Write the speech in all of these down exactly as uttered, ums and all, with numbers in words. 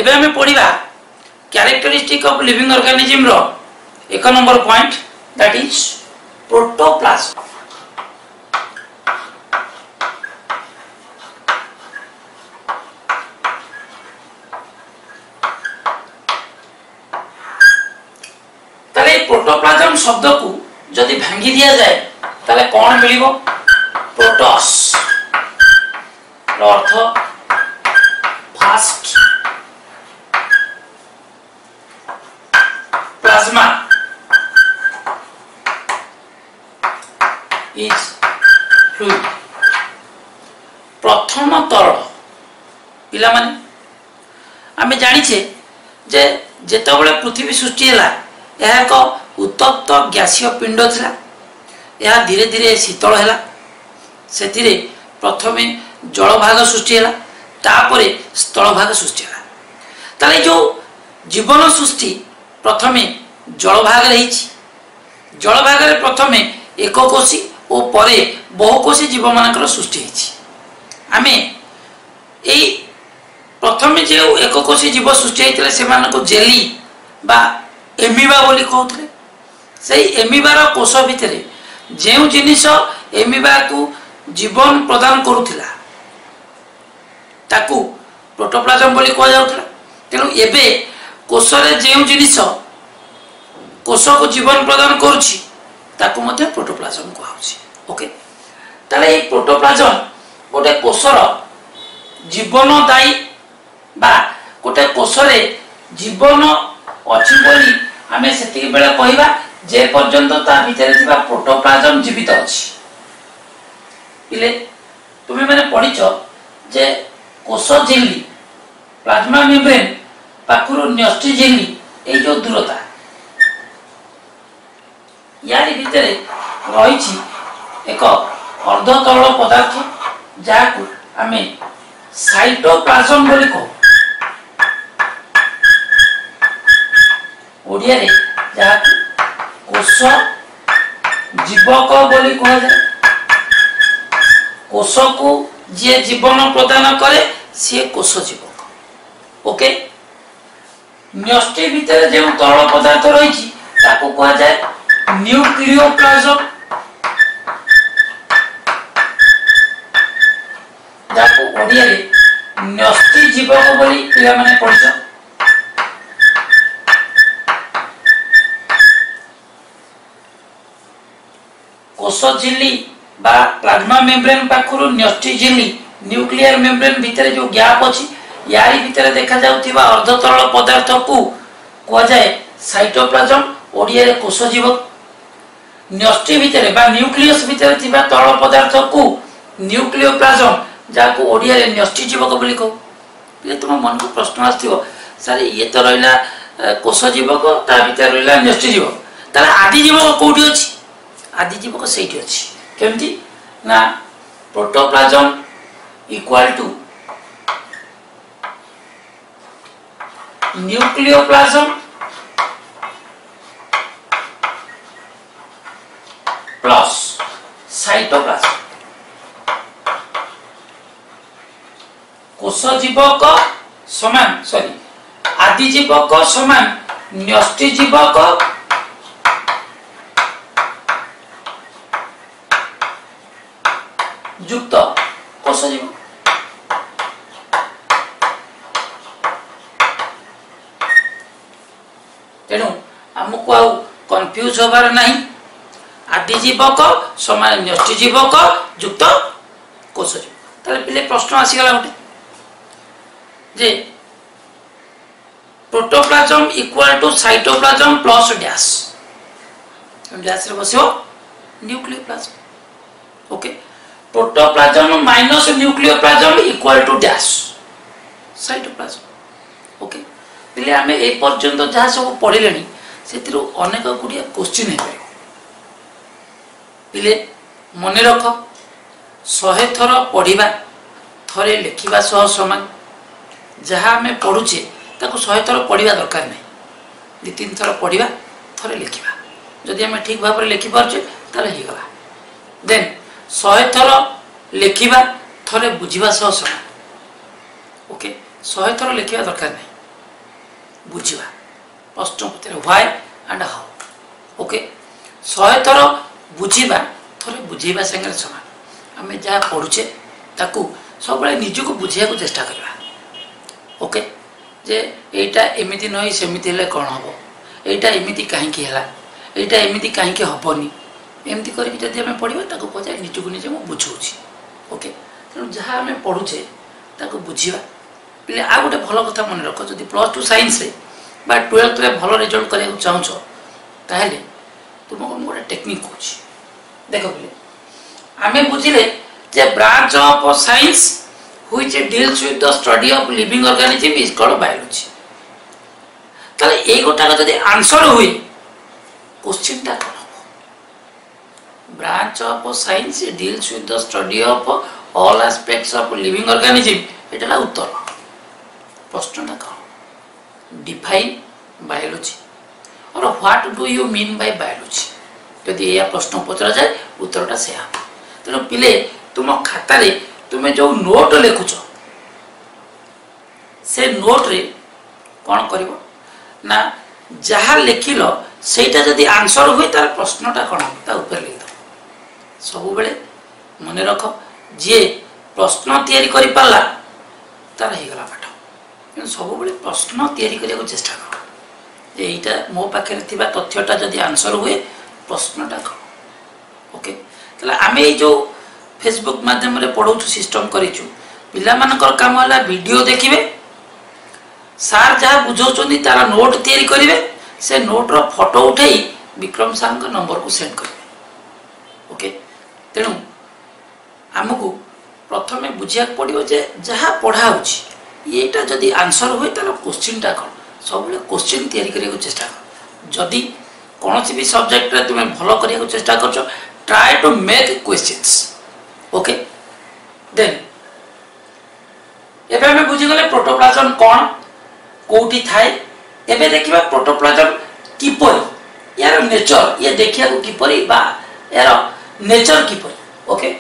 एबे हमें पढ़िबा कैरेक्टरिस्टिक ऑफ लिविंग ऑर्गेनिज्म रो एक नंबर पॉइंट दैट इज प्रोटोप्लाज्म। ताले प्रोटोप्लाज्म शब्द को जदि भांगी दिया जाए ताले कौन मिलिबो? प्रोटोस अर्थ फास्ट, प्लाज्मा इज फ्लूइड प्रथम तरल। पिला माने आमे जानिछे जे जेतबेले पृथ्वी सृष्टि हैला यह एक उत्तप्त गैसीय पिंड थिला। यह धीरे धीरे शीतल हैला। सेतिरे प्रथमे जल भाग सृष्टि हैला, तापरे स्थल भाग सृष्टि हैला। ताले जो जीवन सृष्टि प्रथमे जल भाग रहिछि। जल भाग रे प्रथमे एककोशी और परे बहुकोशी जीव मानकर सृष्टि होइछि। आमे एई प्रथमे जे एककोशी जीव सृष्टि होइतले सेमानको जेली बा एमिबा बोली कहउतले। सेई एमिबार कोष भितरे जेउ जिनिस एमिबा को जीवन प्रदान करुथिला ताकू प्रोटोप्लाज्म बोली कह जाउथला। तेणु एबे कोष रे जेउ जिनिस कोष को जीवन प्रदान करुछि ताकू मध्ये प्रोटोप्लाज्म कहउछि। ओके, ताले ए प्रोटोप्लाज्म गोटे कोषर जीवनदायी बा गोटे कोष रे जीवन अछि बोली आमे सेति बेले कहिबा जे पर्यंत ता भितरे थिबा प्रोटोप्लाज्म जीवित अछि। इले तुमे माने पढिचो जे कोष झिल्ली प्लाज्मा मेम्ब्रेन पाखुरु न्यष्टि झिल्ली ए जो दूरता यारी भितरे रहिछि एक अर्ध तरल पदार्थ जाकु आमे साइटोप्लाज्म बोली कहू। ओडिया रे जाकु कोष जीवक बोली कह जाए। कोष को जे जीवन प्रदान करे सी कोष जीवक। ओके, न्यष्टि भितर जो तरल पदार्थ रही ताको कह जाए न्यूक्लियोप्लाज्म, जाको ओडिया रे न्यष्टि जीवक बोली पिला माने पढिछ। कोष झिल्ली बा प्लाज्मा मेम्ब्रेन पाखुरु न्यष्टि झिल्ली न्यूक्लियर मेम्ब्रेन भितर जो गैप अछि यारी भितर देखा जाउथिबा अर्ध तरल पदार्थ को कह जाए साइटोप्लाज्म, ओडिया रे कोष जीवक। न्यष्टि भितर बा न्यूक्लियस भितर थिबा तरल पदार्थ को न्यूक्लियोप्लाज्म, जाको ओडिया रे न्यष्टि जीवक बोली कहू। ये तुम मन को प्रश्न आथिबो सर ये तो रहिला कोष जीवक ता भितर रहिला न्यष्टि जीवक, ताले आदि जीवक कोठी अछि? आदि जीवक सेठी अछि। केमती ना protoplasm equal to nucleoplasm plus cytoplasm. कोष जीवक समान सॉरी आदि जीवक समान न्यष्टि जीवक युक्त कोष जीवक। तेणु आमको आउ कंफ्यूज होबार नहीं। आदि जीवक समान न्यष्टि जीवक युक्त कोष जीवक। ताले पिले प्रश्न आसीगला गोटे जे protoplasm equal to cytoplasm plus dash dash रे बसियो nucleoplasm. Okay, protoplasm minus nucleoplasm equal to dash cytoplasm. Okay, पिले आमे ए पर्यंत जहा सब पढिलेनी सेतिरो अनेक गुडिया क्वेश्चन हे। पिले मने रख शहे थर पढ़िबा थरे लिखिबा सह समान। जहाँ आम पढ़ुचे ताको शहे थर पढ़ा दरकार नहीं, दि तीन थर पढ़ा थरे लिखा। जदि आम ठीक भाव में लिखिपारे ताले हो गला। देन शहे थर लिखा थरे बुझा सह समान। ओके, शहे थर लिखा दरकार नहीं, बुझा प्रश्न पचार व्हाई एंड हाउ ओके शहे थर बुझा थे बुझेबा संगे समान आम जहाँ पढ़ुचे ताकू सब निजक बुझा चेष्टा करवा ओके जे एटा एमिति नई सेमिति हेले कौन हम एटा एमिति कहीं एटा एमिति कहीं हेनी एमती करके जब आम पढ़ा ताको पचार निजक निजे मुझे बुझाऊँगी ओके तेणु जहाँ आम पढ़ुचे ताको बुझा पे आ गोटे भल कथा मन रख जब प्लस टू साइंस रे बा ट्वेल्थ रे भल रिजल्ट करने चाहूँ ताहले तुमको मुझे गोटे टेक्निक कहूँ देख पे आम बुझे जे branch of science which deals with the study of living organism is called biology ताले ए गोटाक जदि आंसर हुए क्वेश्चन टा कौन branch of science deals with the study of all aspects of living organism एटा उत्तर प्रश्नटा कौन डिफाइन बायोलॉजी और what do you mean by biology जदि यह प्रश्न पचरा जाए उत्तरटा से तेणु पिले तुम खातार तुम्हें जो नोट लिखुच से नोट रे कौन कर ना जहाँ लिखिल सेटा जदि आंसर हुए तार प्रश्नटा कौन ता ऊपर लिख दो सब बेले मन रख जी प्रश्न तैयारी करि पारला तार हो गला पाठ सब बेले प्रश्न तैयारी करने को चेष्टा कर एटा मो पाखे तथ्यटा जदि आंसर हुए प्रश्नटा कौन ओके ताला आमे जो फेसबुक माध्यम रे पढ़ाऊ सिस्टम करिचु पिला मानकर काम होला वीडियो देखिबे सार जहाँ बुझाउछन्ती तारा नोट तैयारी करिवे से नोट रो फोटो उठाई विक्रम सार का नंबर को सेंड करिवे ओके तेणु आमको प्रथमे बुझिया पड़ो जे जहाँ पढ़ा होछि येटा जदि आंसर हुए तार क्वेश्चनटा कौन सब क्वेश्चन तैयारी करने को चेष्टा कर जदि कौन भी सब्जेक्ट रे तुम भल करने चेष्टा कर try to make questions okay then एबे हमें बुझीगले प्रोटोप्लाज्म कौन कोठी थाए एबे देखिबा प्रोटोप्लाज्म किपरि यार नेचर ये देखिया को किपरि बा यार नेचर किपरि okay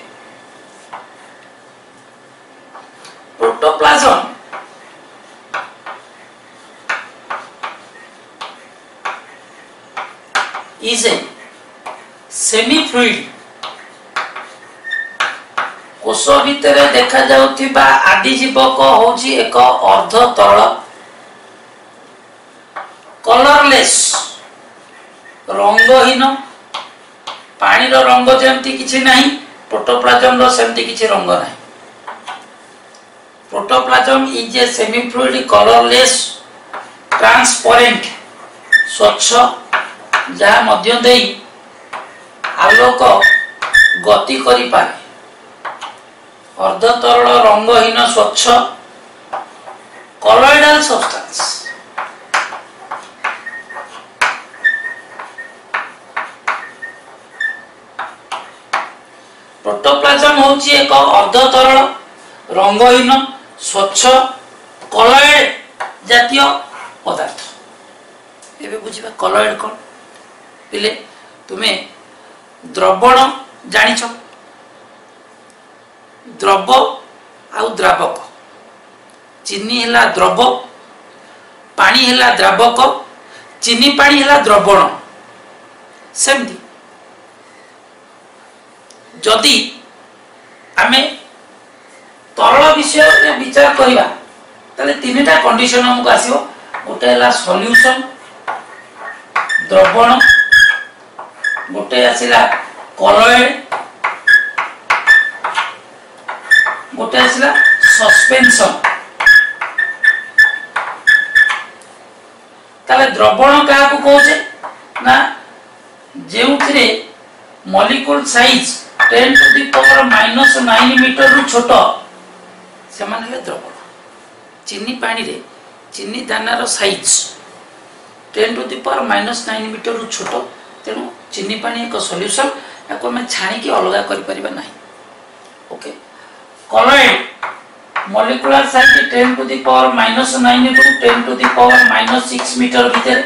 protoplasm is a semi fluid कोष भितर देखा जाउथिबा आदि जीवक होची एक अर्ध तरल कलरलेस रंगहीन पानी रो रंग जेमती किछि नाही प्रोटोप्लाज्म रो सेमती किछि रंग नाही protoplasm is a semi fluid colourless transparent स्वच्छ जहाँ मध्य देई आलोक गति करि पारे अर्ध तरल रंगहीन स्वच्छ कलॉइडल सब्सटेंस प्रोटोप्लाज्म होची एक अर्ध तरल रंगहीन स्वच्छ कलॉइड जातीय पदार्थ एबे बुझिबा कलॉइड कोन पिले तुम्हें द्रवण जानिछ द्रव आउ द्रावक चीनी हेला द्रव पानी हेला द्रावक चीनी पानी हेला द्रवण सेमती जदि आमे तरल विषय रे विचार करिबा ताले तीनटा कंडीशन हमको आसीबो गोटे हेला सॉल्यूशन द्रवण गोटे आसिला कलॉइड गोटे आसिला सस्पेंशन ताले द्रवण क्या को कहूचे ना जेउथिरे molecule size ten to the power minus nine metre रु छोट से माने द्रवण चीनी पानी रे चीनी दानार size ten to the power minus nine metre रु छोट तेणु चीनी पानी एक सॉल्यूशन याको हम छाणी की अलग करि परिबा नाही okay colloid molecular size ten to the power minus nine to ten to the power minus six metre भीतर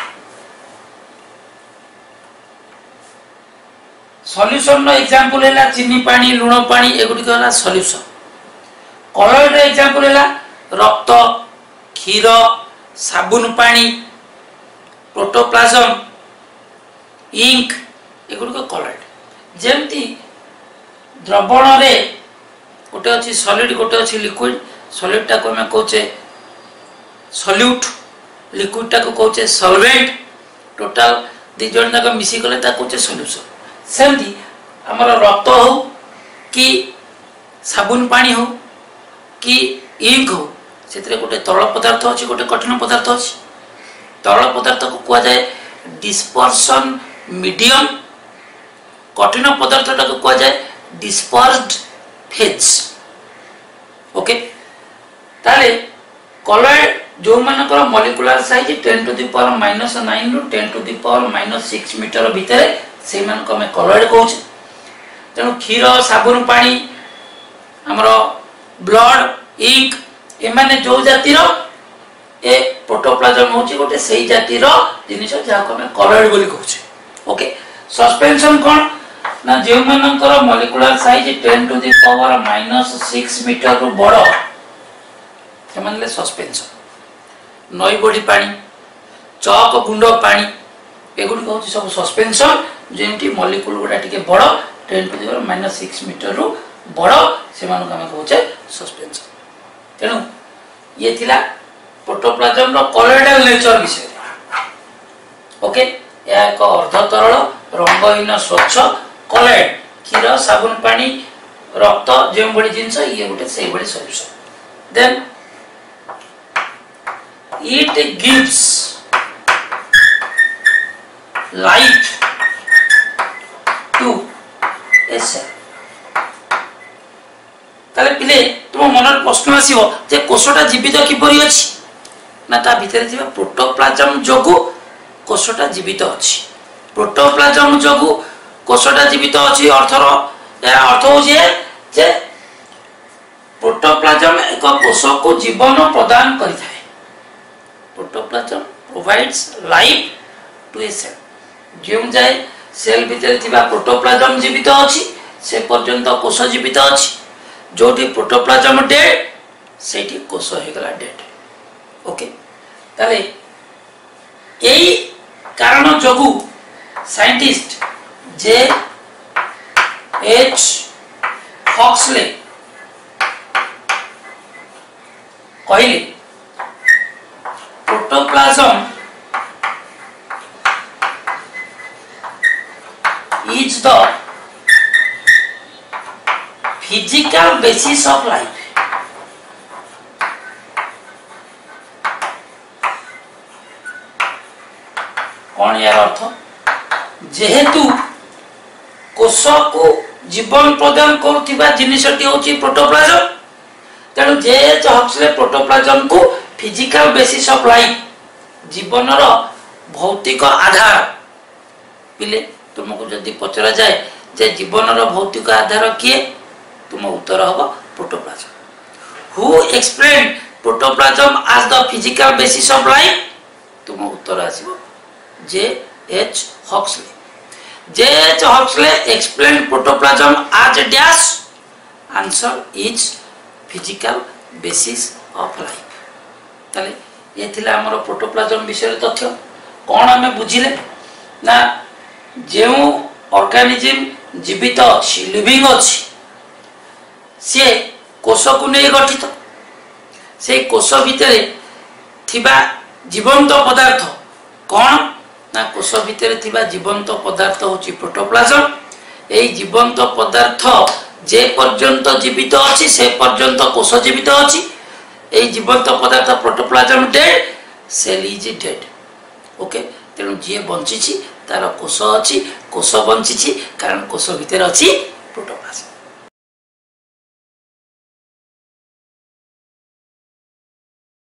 सॉल्यूशन नो एग्जांपल हैला चीनी पानी लूण पानी एगुडी कहला सॉल्यूशन कलॉइड रो एग्जांपल हैला रक्त क्षीर साबुन पानी प्रोटोप्लाज्म इंक एगुड़िक कलर्ड जमती द्रवण रे गोटे अच्छी सॉलिड गोटे अच्छी लिक्विड सॉलिड टाको आम कहे सल्यूट लिक्विड टाको कहे सॉल्वेंट टोटाल दी जन जाक मिसिगले कहे सल्यूशन सेमती आमर रक्त हो कि साबुन पानी हो कि इंक हो से गोटे तरल पदार्थ अच्छी गोटे कठिन पदार्थ अच्छी तरल पदार्थ को कह जाए डिस्पर्सन मीडियम कठिन पदार्थ टाक कह जाए डिस्पर्स्ड फेज ओके ताले कलॉइड जो मानकर molecular size ten to the power minus nine रु ten to the power minus six metre भितर से मानक आम कलॉइड कहूँ तेणु क्षीर साबुन पानी आमर ब्लड इंक एमाने जो जातिर ए प्रोटोप्लाज्म होची गोटे सही जातिर जिनिस जहाँ आम कलॉइड बोली कहूँ ओके सस्पेंशन कौन ना जो मानकर molecular size ten to the power minus six metre रु बड़ से सस्पेंशन नई बड़ी पानी चक गुंड पानी एगुड़ी हूँ सब सस्पेंशन जमी मॉलिक्यूल गुड़ा टी बड़ ten to the power minus six metre रु बड़ से आम कहे सस्पेंशन तेणु ये थिला प्रोटोप्लाज्म रो कलॉइडल नेचर विषय ओके या एक अर्ध तरल रंगहीन स्वच्छ कलॉइड क्षीर साबुन पानी रक्त जो बड़ी जिनस ये गोटे से बड़ी solution then it gives life to a cell ताले पिले तुम मन प्रश्न आसो जे कोषटा जीवित किपरि अछि ना ता भितर थिबा प्रोटोप्लाज्म जोगु कोषटा जीवित अछि प्रोटोप्लाज्म जोगु कोषटा जीवित अछि अर्थर या अर्थ हो जे जे प्रोटोप्लाज्म एक कोष को जीवन प्रदान करिथाय protoplasm provides life to a cell जो जाए सेल भितर थिबा प्रोटोप्लाज्म जीवित अछि से पर्यंत कोष जीवित अछि जोटी प्रोटोप्लाज्म डेड सेठी कोष हे गला डेड ओके ताले एई कारण जोगु साइंटिस्ट जे एच हक्सले कहले protoplasm is the physical basis of life कौन यार अर्थ जेहेतु कोष को जीवन प्रदान करुवा जिनसटी होची प्रोटोप्लाज्म तेणु जे हक्सले प्रोटोप्लाज्म को फिजिकल बेसिस ऑफ लाइफ जीवन रो भौतिक आधार पिले तुमको जदि पचरा जाए जे जीवन रो भौतिक आधार किए तुम उत्तर हबो protoplasm who explain protoplasm as the physical basis of life तुम उत्तर आसीबो J H Huxley J H Huxley explain protoplasm as dash answer is physical basis of life ताले ये थिला हमर प्रोटोप्लाज्म विषय तथ्य कोन हमें बुझिले ना जे ऑर्गेनिज्म जीवित अछि लिविंग अछि से कोष को नहीं गठित से कोष भितर थिबा जीवंत पदार्थ कौन ना कोष भितर थिबा जीवंत पदार्थ होची प्रोटोप्लाज्म एई जीवंत पदार्थ जे पर्यंत जीवित अछि से पर्यंत कोष जीवित अछि एई जीवंत पदार्थ protoplasm dead cell is dead okay तेणु जी बंची तार कोष अच्छी कोष बंची कारण कोष भितर अच्छी